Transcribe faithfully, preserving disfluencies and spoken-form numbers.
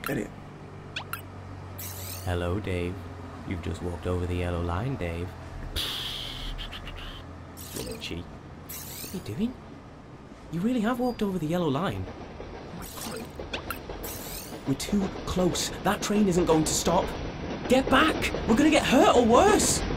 Idiot. Hello, Dave. You've just walked over the yellow line, Dave. Cheat. What are you doing? You really have walked over the yellow line. We're too close. That train isn't going to stop. Get back! We're gonna get hurt or worse!